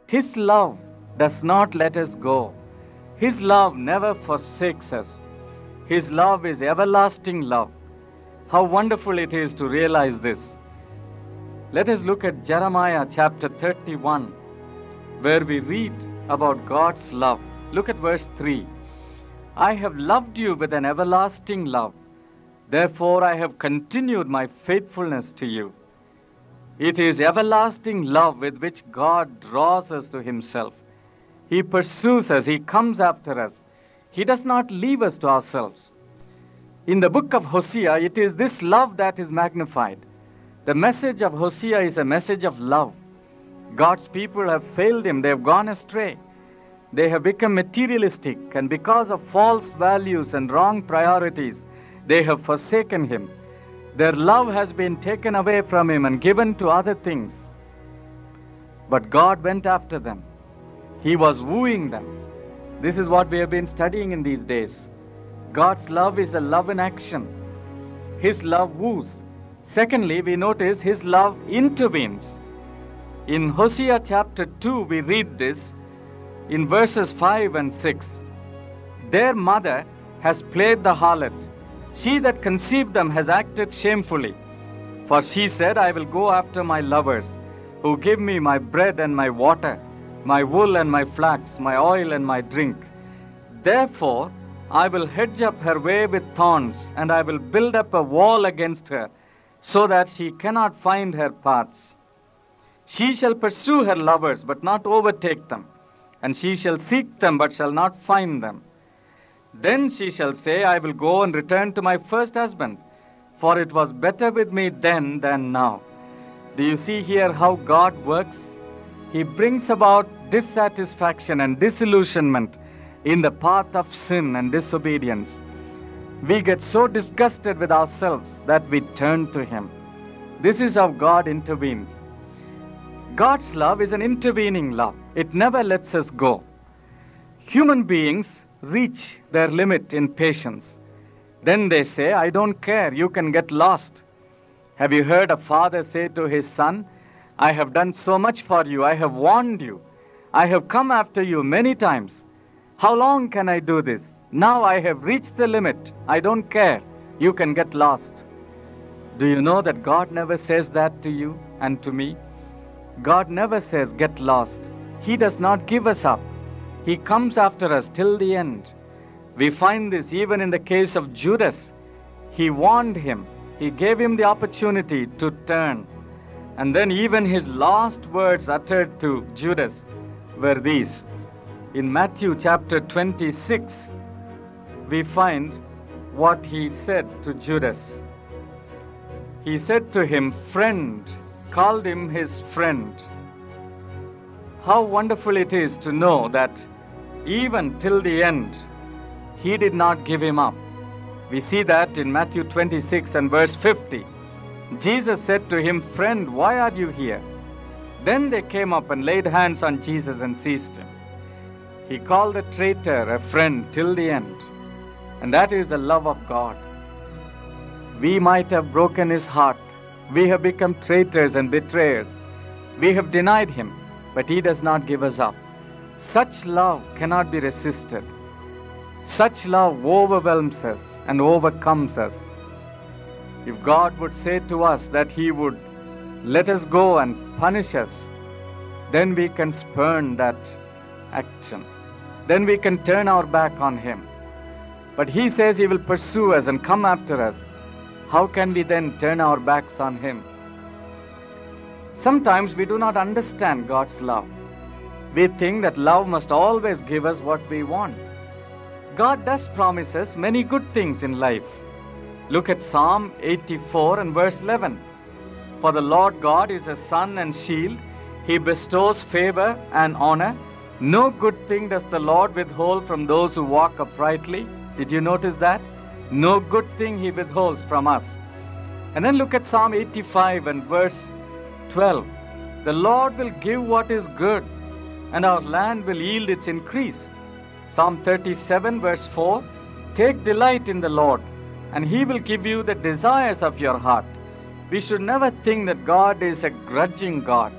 His love does not let us go. His love never forsakes us. His love is everlasting love. How wonderful it is to realize this. Let us look at Jeremiah chapter 31, where we read about God's love. Look at verse 3. I have loved you with an everlasting love. Therefore I have continued my faithfulness to you. It is everlasting love with which God draws us to himself. He pursues us. He comes after us. He does not leave us to ourselves. In the book of Hosea, it is this love that is magnified. The message of Hosea is a message of love. God's people have failed him. They have gone astray. They have become materialistic, and because of false values and wrong priorities, they have forsaken him. Their love has been taken away from him and given to other things. But God went after them. He was wooing them. This is what we have been studying in these days. God's love is a love in action. His love woos. Secondly, we notice his love intervenes. In Hosea chapter 2, we read this in verses 5 and 6. Their mother has played the harlot. She that conceived them has acted shamefully. For she said, I will go after my lovers, who give me my bread and my water, my wool and my flax, my oil and my drink. Therefore, I will hedge up her way with thorns, and I will build up a wall against her, so that she cannot find her paths. She shall pursue her lovers, but not overtake them, and she shall seek them, but shall not find them. Then she shall say, I will go and return to my first husband, for it was better with me then than now. Do you see here how God works? He brings about dissatisfaction and disillusionment in the path of sin and disobedience. We get so disgusted with ourselves that we turn to him. This is how God intervenes. God's love is an intervening love. It never lets us go. Human beings reach their limit in patience. Then they say, I don't care, you can get lost. Have you heard a father say to his son, I have done so much for you, I have warned you, I have come after you many times. How long can I do this? Now I have reached the limit. I don't care. You can get lost. Do you know that God never says that to you and to me? God never says, get lost. He does not give us up. He comes after us till the end. We find this even in the case of Judas. He warned him. He gave him the opportunity to turn. And then even his last words uttered to Judas were these. In Matthew chapter 26, we find what he said to Judas. He said to him, friend, called him his friend. How wonderful it is to know that even till the end, he did not give him up. We see that in Matthew 26 and verse 50. Jesus said to him, friend, why are you here? Then they came up and laid hands on Jesus and seized him. He called the traitor a friend till the end. And that is the love of God. We might have broken his heart. We have become traitors and betrayers. We have denied him, but he does not give us up. Such love cannot be resisted. Such love overwhelms us and overcomes us. If God would say to us that he would let us go and punish us, then we can spurn that action. Then we can turn our back on him. But he says he will pursue us and come after us. How can we then turn our backs on him? Sometimes we do not understand God's love. We think that love must always give us what we want. God does promise us many good things in life. Look at Psalm 84 and verse 11. For the Lord God is a sun and shield. He bestows favor and honor. No good thing does the Lord withhold from those who walk uprightly. Did you notice that? No good thing he withholds from us. And then look at Psalm 85 and verse 12. The Lord will give what is good, and our land will yield its increase. Psalm 37 verse 4. Take delight in the Lord, and he will give you the desires of your heart. We should never think that God is a grudging God.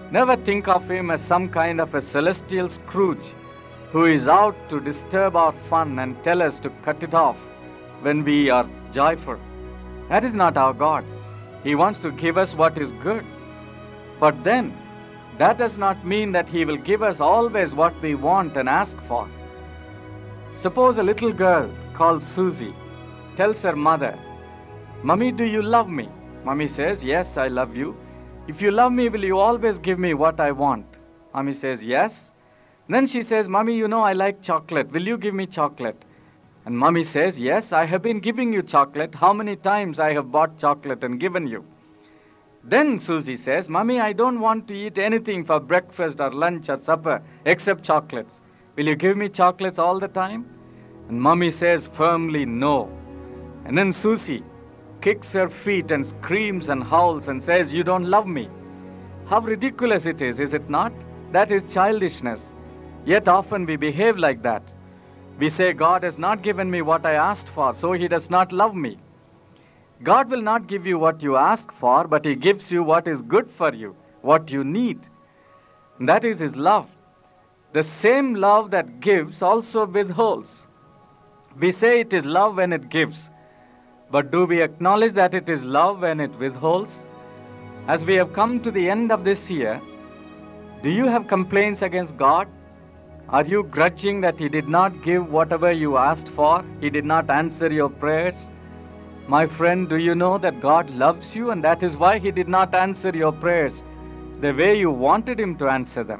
Never think of him as some kind of a celestial Scrooge who is out to disturb our fun and tell us to cut it off when we are joyful. That is not our God. He wants to give us what is good. But then, that does not mean that He will give us always what we want and ask for. Suppose a little girl called Susie tells her mother, "Mummy, do you love me?" Mummy says, "Yes, I love you. If you love me, will you always give me what I want?" Mummy says, "Yes." Then she says, "Mummy, you know I like chocolate. Will you give me chocolate?" And Mummy says, "Yes, I have been giving you chocolate. How many times I have bought chocolate and given you?" Then Susie says, "Mummy, I don't want to eat anything for breakfast or lunch or supper except chocolates. Will you give me chocolates all the time?" And Mummy says firmly, "No." And then Susie kicks her feet and screams and howls and says, "You don't love me." How ridiculous it is it not? That is childishness. Yet often we behave like that. We say, "God has not given me what I asked for, so He does not love me." God will not give you what you ask for, but He gives you what is good for you, what you need. And that is His love. The same love that gives also withholds. We say it is love when it gives, but do we acknowledge that it is love when it withholds? As we have come to the end of this year, do you have complaints against God? Are you grudging that He did not give whatever you asked for? He did not answer your prayers? My friend, do you know that God loves you, and that is why He did not answer your prayers the way you wanted Him to answer them?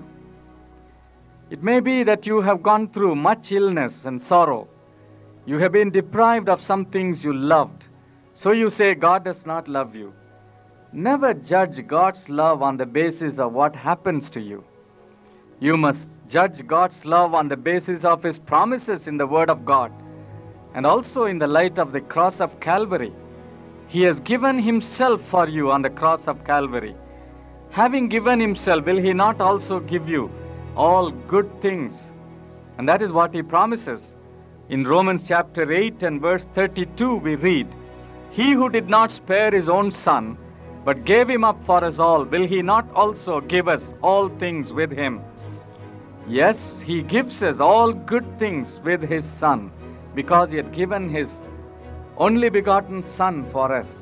It may be that you have gone through much illness and sorrow. You have been deprived of some things you loved. So you say God does not love you. Never judge God's love on the basis of what happens to you. You must judge God's love on the basis of His promises in the Word of God, and also in the light of the cross of Calvary. He has given Himself for you on the cross of Calvary. Having given Himself, will He not also give you all good things? And that is what He promises. In Romans chapter 8 and verse 32 we read, "He who did not spare His own Son, but gave Him up for us all, will He not also give us all things with Him?" Yes, He gives us all good things with His Son, because He had given His only begotten Son for us.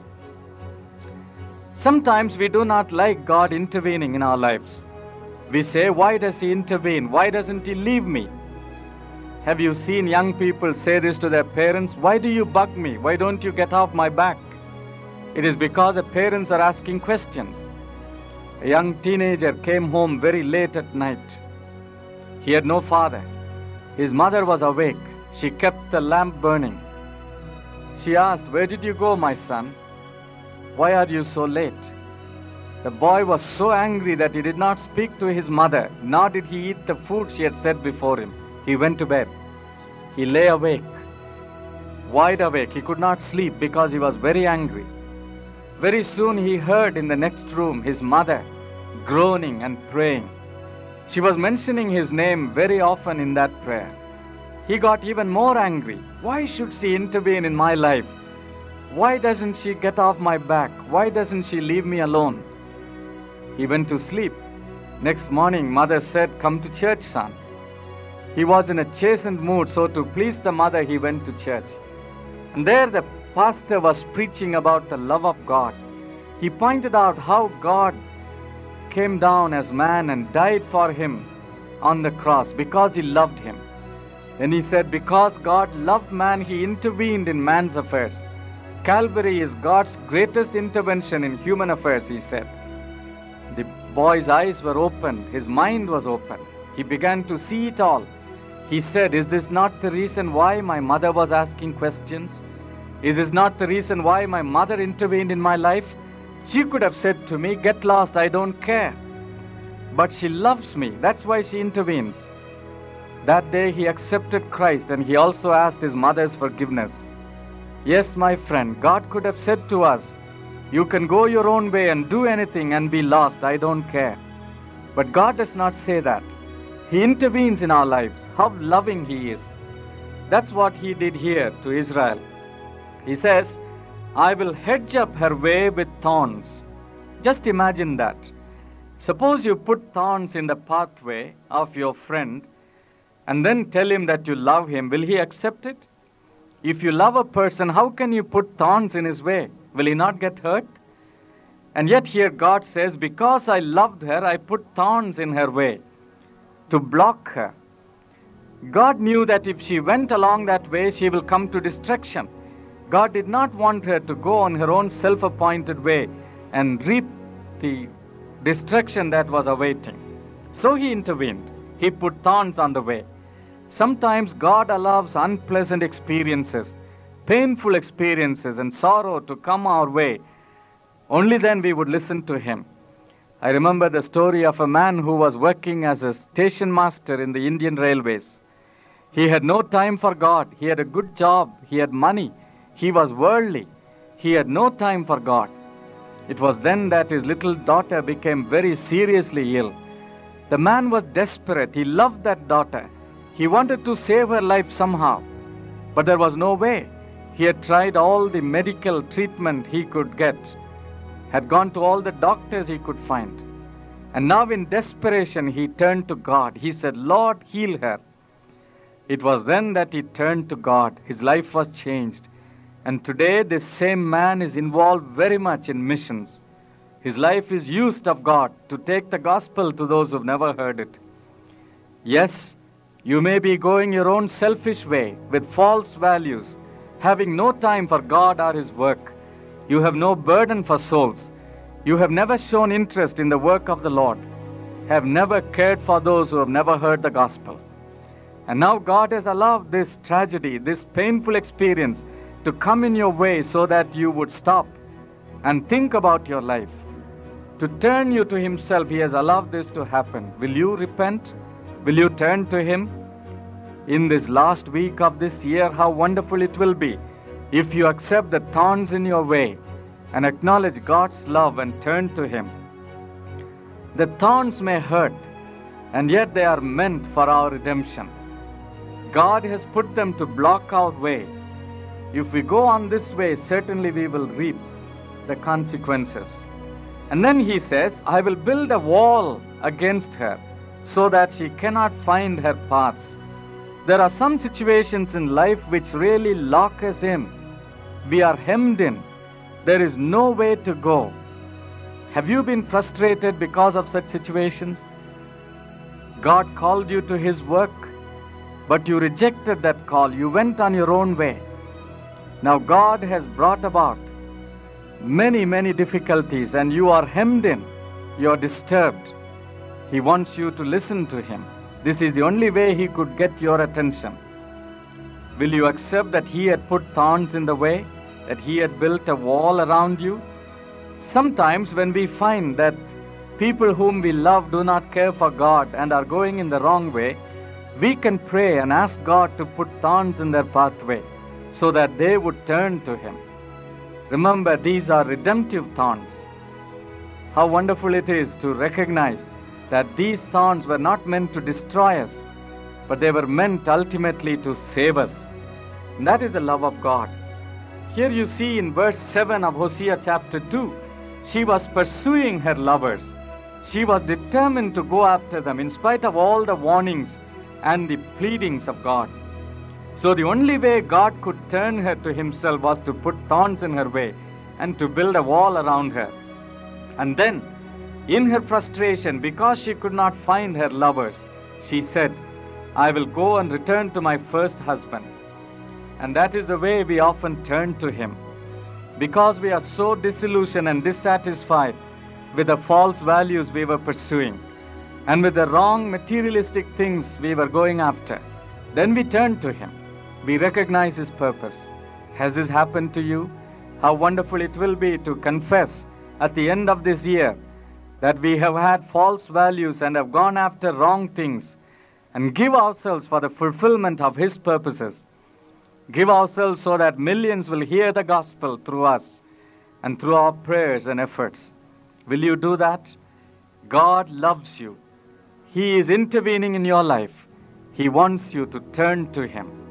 Sometimes we do not like God intervening in our lives. We say, "Why does He intervene? Why doesn't He leave me?" Have you seen young people say this to their parents? "Why do you bug me? Why don't you get off my back?" It is because the parents are asking questions. A young teenager came home very late at night. He had no father. His mother was awake. She kept the lamp burning. She asked, "Where did you go, my son? Why are you so late?" The boy was so angry that he did not speak to his mother, nor did he eat the food she had set before him. He went to bed. He lay awake, wide awake. He could not sleep because he was very angry. Very soon he heard in the next room his mother groaning and praying. She was mentioning his name very often in that prayer. He got even more angry. Why should she intervene in my life? Why doesn't she get off my back? Why doesn't she leave me alone? He went to sleep. Next morning, mother said, "Come to church, son." He was in a chastened mood, so to please the mother, he went to church. And there the pastor was preaching about the love of God. He pointed out how God came down as man and died for him on the cross because He loved him. Then he said, because God loved man, He intervened in man's affairs. Calvary is God's greatest intervention in human affairs, he said. The boy's eyes were opened. His mind was open. He began to see it all. He said, "Is this not the reason why my mother was asking questions? Is this not the reason why my mother intervened in my life? She could have said to me, 'Get lost, I don't care.' But she loves me. That's why she intervenes." That day he accepted Christ, and he also asked his mother's forgiveness. Yes, my friend, God could have said to us, "You can go your own way and do anything and be lost, I don't care." But God does not say that. He intervenes in our lives. How loving He is. That's what He did here to Israel. He says, "I will hedge up her way with thorns." Just imagine that. Suppose you put thorns in the pathway of your friend and then tell him that you love him. Will he accept it? If you love a person, how can you put thorns in his way? Will he not get hurt? And yet here God says, because I loved her, I put thorns in her way to block her. God knew that if she went along that way, she will come to destruction. God did not want her to go on her own self-appointed way and reap the destruction that was awaiting. So he intervened. He put thorns on the way. Sometimes God allows unpleasant experiences, painful experiences and sorrow to come our way. Only then we would listen to him. I remember the story of a man who was working as a station master in the Indian Railways. He had no time for God. He had a good job. He had money. He was worldly. He had no time for God. It was then that his little daughter became very seriously ill. The man was desperate. He loved that daughter. He wanted to save her life somehow. But there was no way. He had tried all the medical treatment he could get, had gone to all the doctors he could find. And now in desperation, he turned to God. He said, Lord, heal her. It was then that he turned to God. His life was changed. And today, this same man is involved very much in missions. His life is used of God to take the gospel to those who've never heard it. Yes, you may be going your own selfish way with false values, having no time for God or his work. You have no burden for souls. You have never shown interest in the work of the Lord, have never cared for those who have never heard the gospel. And now God has allowed this tragedy, this painful experience to come in your way so that you would stop and think about your life. To turn you to himself, he has allowed this to happen. Will you repent? Will you turn to him? In this last week of this year, how wonderful it will be if you accept the thorns in your way and acknowledge God's love and turn to him. The thorns may hurt, and yet they are meant for our redemption. God has put them to block our way. If we go on this way, certainly we will reap the consequences. And then he says, I will build a wall against her so that she cannot find her paths. There are some situations in life which really lock us in. We are hemmed in. There is no way to go. Have you been frustrated because of such situations? God called you to his work, but you rejected that call. You went on your own way. Now God has brought about many, many difficulties and you are hemmed in. You are disturbed. He wants you to listen to him. This is the only way he could get your attention. Will you accept that he had put thorns in the way, that he had built a wall around you? Sometimes when we find that people whom we love do not care for God and are going in the wrong way, we can pray and ask God to put thorns in their pathway so that they would turn to him. Remember, these are redemptive thorns. How wonderful it is to recognize that these thorns were not meant to destroy us, but they were meant ultimately to save us. And that is the love of God. Here you see in verse 7 of Hosea chapter 2, she was pursuing her lovers. She was determined to go after them in spite of all the warnings and the pleadings of God. So the only way God could turn her to himself was to put thorns in her way and to build a wall around her. And then, in her frustration, because she could not find her lovers, she said, I will go and return to my first husband. And that is the way we often turn to him. Because we are so disillusioned and dissatisfied with the false values we were pursuing and with the wrong materialistic things we were going after, then we turn to him. We recognize his purpose. Has this happened to you? How wonderful it will be to confess at the end of this year that we have had false values and have gone after wrong things, and give ourselves for the fulfillment of his purposes. Give ourselves so that millions will hear the gospel through us and through our prayers and efforts. Will you do that? God loves you. He is intervening in your life. He wants you to turn to him.